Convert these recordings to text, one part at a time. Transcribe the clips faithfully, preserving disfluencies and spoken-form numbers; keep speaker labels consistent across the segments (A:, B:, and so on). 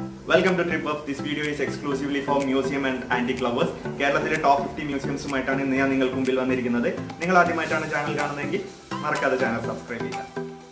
A: Welcome to Trip Up. This video is exclusively for museum and antique lovers. Kerala top fifty museums ആയിട്ടാണ് ഇന്ന് ഞാൻ നിങ്ങൾക്ക് മുമ്പിൽ വന്നിരിക്കുന്നത്. നിങ്ങൾ ആദ്യമായിട്ടാണ് ചാനൽ കാണുന്നതെങ്കിൽ മറക്കാതെ ചാനൽ സബ്സ്ക്രൈബ് ചെയ്യുക.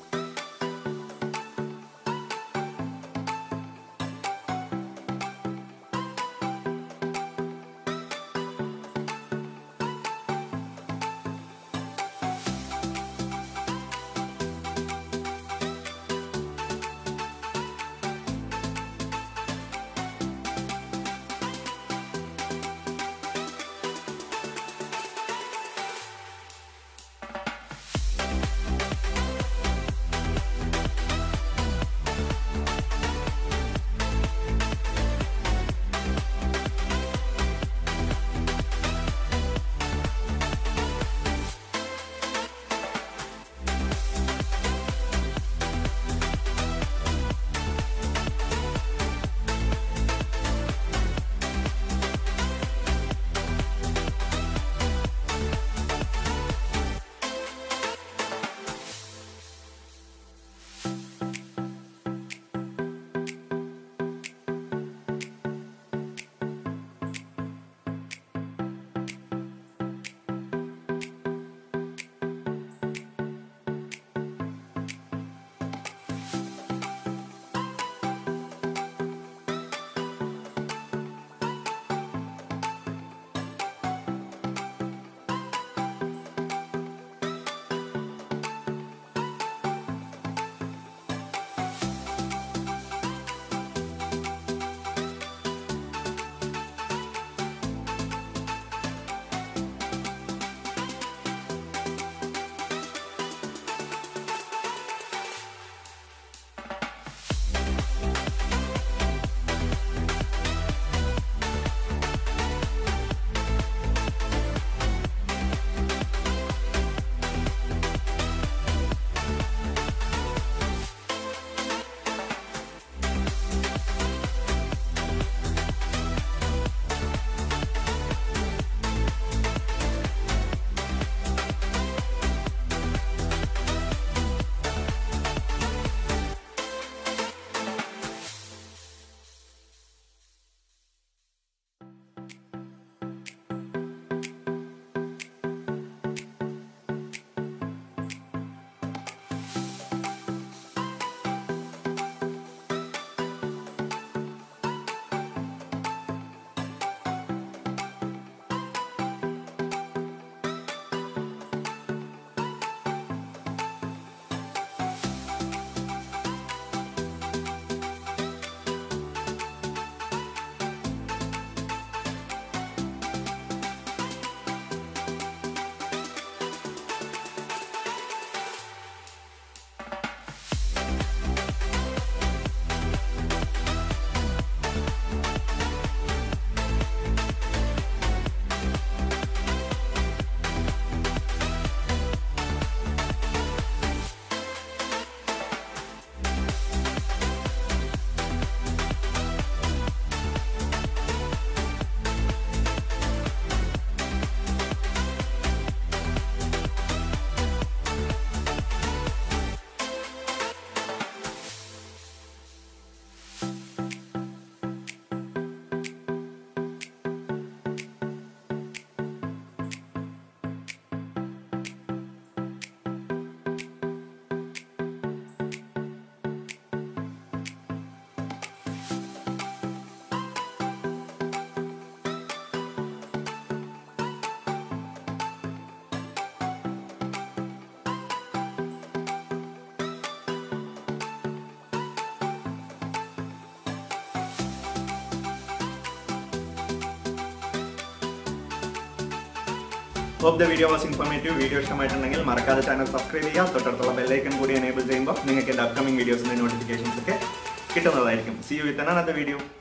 A: Hope the video was informative. Video ഇഷ്ടമായിട്ടുണ്ടെങ്കിൽ മറക്കാതെ ചാനൽ സബ്സ്ക്രൈബ് ചെയ്യുക. തൊട്ടടുത്തുള്ള ബെൽ ഐക്കൺ കൂടി എനേബിൾ ചെയ്യുമ്പോൾ നിങ്ങൾക്ക് എൻ്റെ അപ്കമിംഗ് വീഡിയോസിന്റെ നോട്ടിഫിക്കേഷൻസ് ഒക്കെ കിട്ടുന്നതായിരിക്കും. See you with another video.